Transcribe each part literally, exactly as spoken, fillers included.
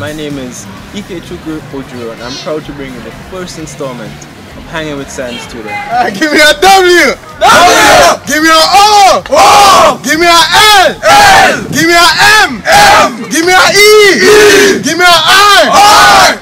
my name is Ikechukwu Ojuro, and I'm proud to bring you the first installment of Hanging with Science Students. Uh, give me a W! W! Give me a O! O! Give me a L! L! Give me a M! M! Give me a E! E! Give me a I! I!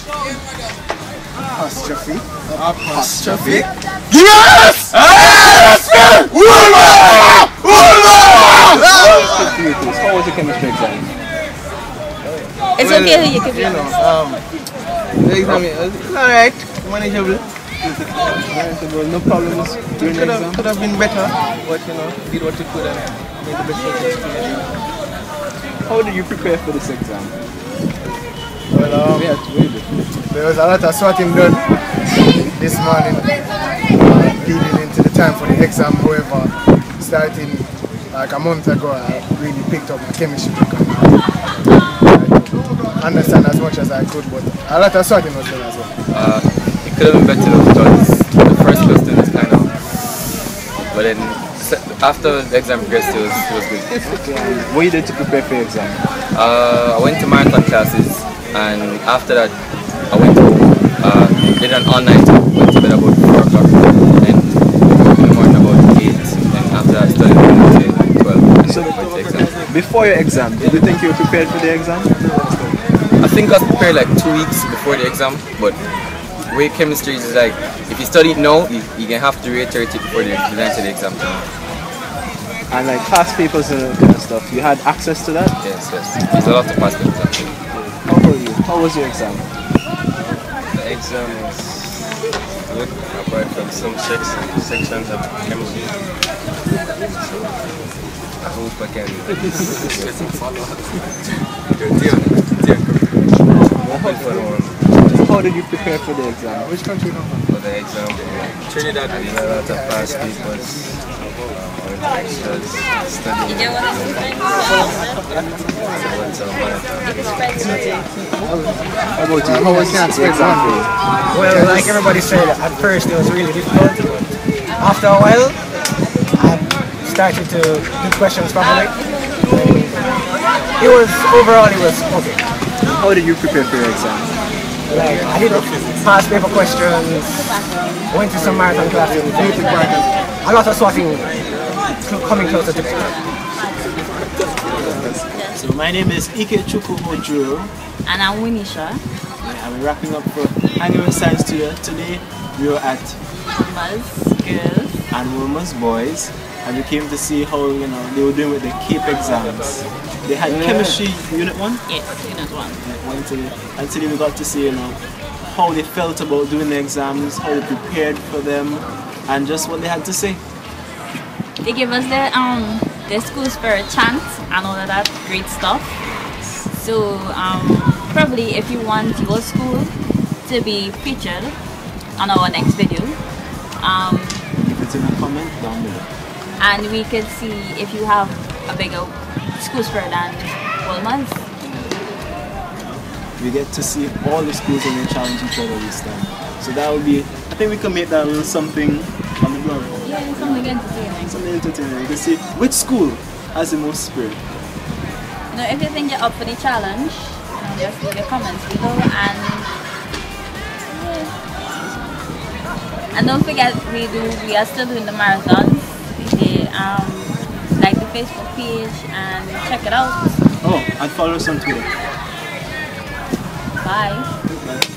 Apostrophe. Apostrophe. Give me a S! S! Ulma! Ulma! How was the chemistry exam? It's well, okay, you can be you know, um, the exam is alright, manageable. Manageable, no problems during the exam. Could have been better, but you know, did what you could and made the best of the situation. How did you prepare for this exam? Well, um, yeah, there was a lot of sorting done this morning, uh, leading into the time for the exam. However, starting like a month ago, I really picked up my chemistry book. Understand as much as I could, but a lot of sorting was done as well. Uh, it could have been better though, because the first question was kind of, but then after the exam progressed, it was, it was good. Okay. What you did to prepare for your exam? Uh, I went to marathon classes, and after that, I went home, uh, did an all-night, went to bed about four o'clock, and woke up in the morning about eight, and after that, I studied until twelve, and so then went to exam. Before your exam, did you think you were prepared for the exam? I think I was prepared like two weeks before the exam, but the way chemistry is like, if you study it now, you, you can have to reiterate it before the, the end of the exam. And like past papers and kind of stuff, you had access to that? Yes, yes. There's a lot of past papers actually. How about you? How was your exam? The exam was good, apart from some sections, sections of chemistry. So, I hope I can get some follow-up. How did you prepare for the exam? Which country now? For the exam, Trinidad, I did a lot of past papers. Um, I went to extras, studying. How about you? How was your exam? Well, like everybody said, at first it was really difficult. After a while, I started to do questions properly. It was, overall, it was okay. How did you prepare for your exam? Like, I did past paper questions, went to some marathon classes, a lot of sorting coming closer to the exam. So my name is Ikechukwu Ojuro. And I'm Winisha. Yeah, I'm wrapping up for Hanging with Science Studio. Today we were at Wilma's Girls and Wilma's Boys, and we came to see how you know they were doing with the CAPE exams. They had yeah. chemistry unit one. Yes, unit one. Unit one today. And today we got to see you know how they felt about doing the exams, how they prepared for them, and just what they had to say. They gave us the um the school spirit chant and all of that great stuff. So um probably if you want your school to be featured on our next video, um if it's in a comment down below. And we could see if you have a bigger school spirit than Wilma's. We get to see all the schools and they challenge each other this time. So that would be, I think we can make that a little something on the blog. Yeah, something entertaining. Something entertaining. You can see which school has the most spirit. You know, if you think you're up for the challenge, you know, just leave your comments below and yeah. And don't forget we do we are still doing the marathons. We um like the Facebook page and check it out. Oh, and follow us on Twitter. Bye. Bye.